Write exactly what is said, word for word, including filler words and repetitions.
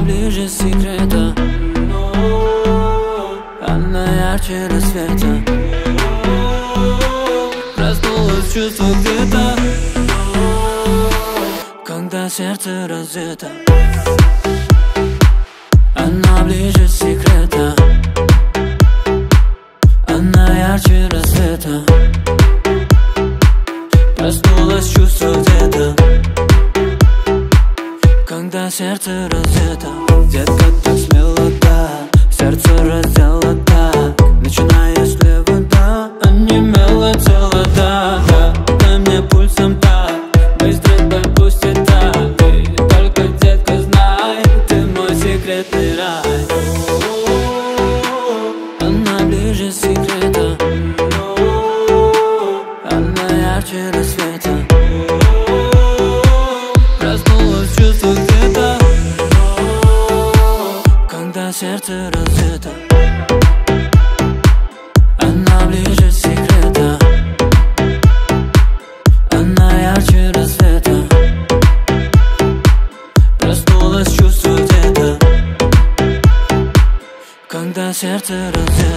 ближе секрета, она ярче рассвета. Проснулось чувство где-то, когда сердце разбито. Она ближе секрета, она ярче рассвета. Проснулось чувство где-то, когда сердце разбито. Детка так смело, да, сердце раздело так. Начиная слева, да, онемело тело, да, да. Дай мне пульсом так, быстро дай пустит так. Ты только, детка, знай, ты мой секретный рай. Она ближе секрета, она ярче рассвета. Проснулось чувство где-то, когда сердце разбито. Она ближе секрета, она ярче рассвета. Проснулось чувство где-то, когда сердце разбито.